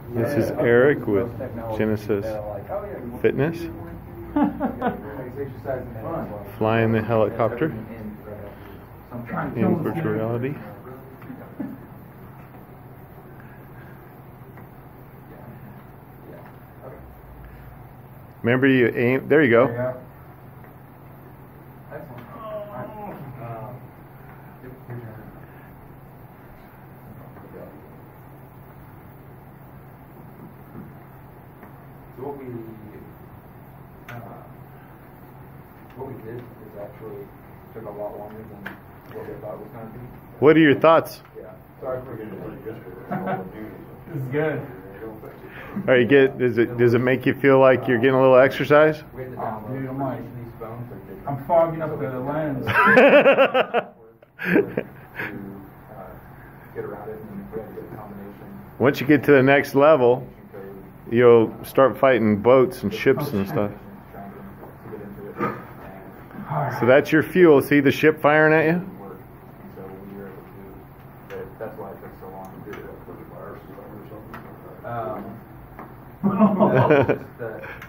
This is Eric with Genesis Fitness, flying the helicopter in virtual reality. Remember, you aim. There you go. So what we did is actually took a lot longer than what we thought it was going to be. What are your thoughts? Yeah. Sorry for getting This is good. All right, does it make you feel like you're getting a little exercise? We had to Oh, download dude, I'm like, these phones. I'm fogging up the lens. To get around it, and we had to get a combination. Once you get to the next level, you'll start fighting boats and ships and stuff. So that's your fuel. See the ship firing at you? That's why it took so long to do it.